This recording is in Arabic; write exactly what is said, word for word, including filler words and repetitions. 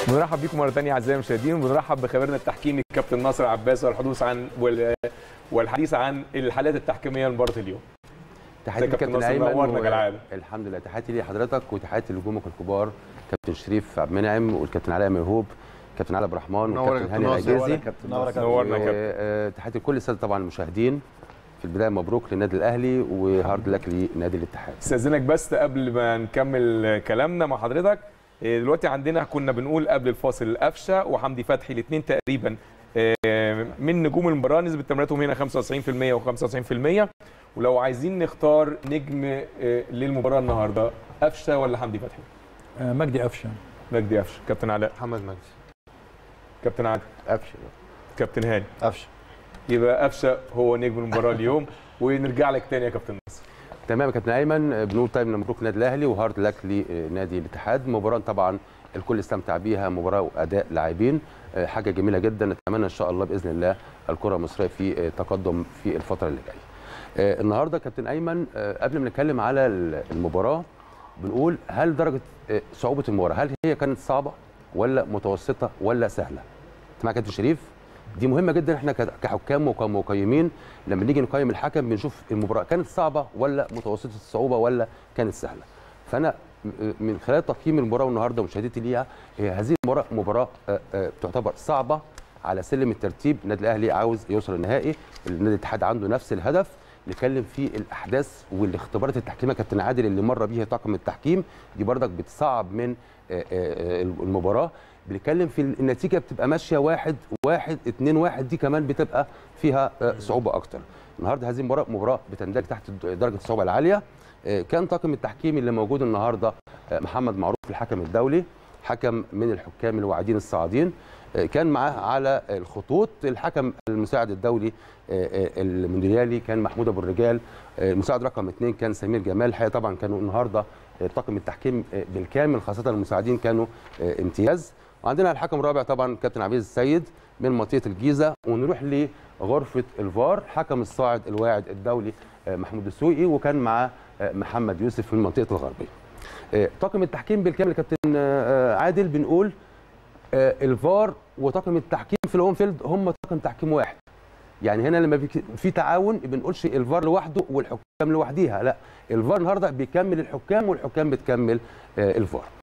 بنرحب بكم مره ثانيه اعزائي المشاهدين، وبنرحب بخبيرنا التحكيمي الكابتن ناصر عباس والحديث عن والحديث عن الحالات التحكيميه لمباراه اليوم. تحياتي للكابتن ايمن نورنا كالعاده. الحمد لله، تحياتي لحضرتك وتحياتي لنجومك الكبار كابتن شريف عبد المنعم والكابتن علاء ميهوب، كابتن علاء عبد الرحمن والكابتن هاني العجيزي. نورنا يا كابتن. تحياتي لكل الساده طبعا المشاهدين. في البدايه مبروك للنادي الاهلي وهارد لك لنادي الاتحاد. استاذنك بس قبل ما نكمل كلامنا مع حضرتك، دلوقتي عندنا كنا بنقول قبل الفاصل قفشه وحمدي فتحي الاثنين تقريبا من نجوم المباراه، نسبه تمريراتهم هنا خمسة وتسعين بالمية وخمسة وتسعين بالمية. ولو عايزين نختار نجم للمباراه النهارده، قفشه ولا حمدي فتحي؟ مجدي قفشه. مجدي قفشه. كابتن علاء؟ محمد مجدي. كابتن عادل؟ قفشه. كابتن هاني؟ قفشه. يبقى قفشه هو نجم المباراه اليوم. ونرجع لك تاني يا كابتن ناصر. تمام يا كابتن ايمن، بنقول طيب مبروك للنادي الاهلي وهارد لك لنادي الاتحاد. مباراه طبعا الكل استمتع بيها، مباراه واداء لاعبين، حاجه جميله جدا. نتمنى ان شاء الله باذن الله الكره المصريه في تقدم في الفتره اللي جايه. النهارده كابتن ايمن قبل ما نتكلم على المباراه بنقول هل درجه صعوبه المباراه هل هي كانت صعبه ولا متوسطه ولا سهله؟ مع كابتن شريف دي مهمه جدا. احنا كحكام وكمقيمين لما نيجي نقيم الحكم بنشوف المباراه كانت صعبه ولا متوسطه الصعوبه ولا كانت سهله. فانا من خلال تقييم المباراه النهارده ومشاهدتي ليها، هذه المباراه مباراه تعتبر صعبه على سلم الترتيب. النادي الاهلي عاوز يوصل النهائي، النادي الاتحاد عنده نفس الهدف. نتكلم في الاحداث والاختبارات التحكيميه كابتن عادل اللي مر بيها طاقم التحكيم، دي بردك بتصعب من المباراه. بنتكلم في النتيجه بتبقى ماشيه واحد واحد اتنين واحد، دي كمان بتبقى فيها صعوبه اكتر. النهارده هذه المباراه مباراه بتندرج تحت درجه الصعوبه العاليه. كان طاقم التحكيم اللي موجود النهارده محمد معروف الحكم الدولي، حكم من الحكام الواعدين الصاعدين. كان معاه على الخطوط الحكم المساعد الدولي المونديالي كان محمود ابو الرجال، المساعد رقم اثنين كان سمير جمال. الحقيقه طبعا كانوا النهارده طاقم التحكيم بالكامل خاصه المساعدين كانوا امتياز. وعندنا الحكم الرابع طبعا كابتن عبيد السيد من منطقه الجيزه. ونروح لغرفه الفار، حكم الصاعد الواعد الدولي محمود السوقي، وكان معاه محمد يوسف من منطقه الغربيه. طاقم التحكيم بالكامل كابتن عادل بنقول الفار وطاقم التحكيم في الاون فيلد هم طاقم تحكيم واحد. يعني هنا لما في تعاون ما بنقولش الفار لوحده والحكام لوحديها، لا، الفار النهارده بيكمل الحكام والحكام بتكمل الفار.